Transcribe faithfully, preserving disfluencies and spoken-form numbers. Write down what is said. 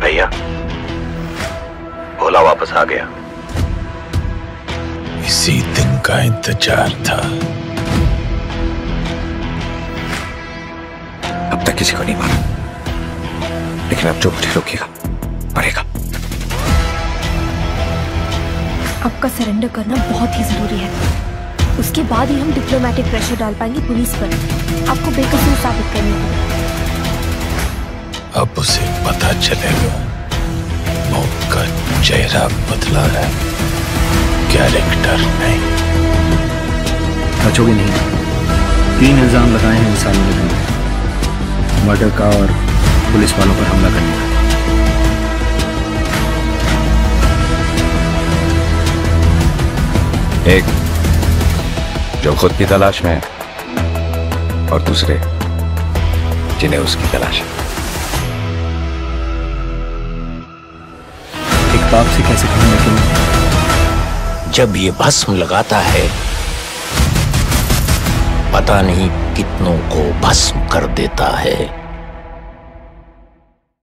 भैया, भोला वापस आ गया। इसी दिन का इंतजार था। अब तक किसी को नहीं मारा, लेकिन अब जो मुझे रोकेगा मरेगा। आपका सरेंडर करना बहुत ही जरूरी है। उसके बाद ही हम डिप्लोमेटिक प्रेशर डाल पाएंगे पुलिस पर, आपको बेकसूर साबित करने के। अब उसे पता चलेगा मौत का चेहरा बदला है, कैरेक्टर नहीं। बचोगे नहीं। तीन इल्जाम लगाए हैं इंसानों ने तुम, मर्डर का और पुलिस वालों पर हमला करने का। एक जो खुद की तलाश में है और दूसरे जिन्हें उसकी तलाश है। एक बाप से कैसे कहूं, लेकिन जब ये भस्म लगाता है पता नहीं कितनों को भस्म कर देता है।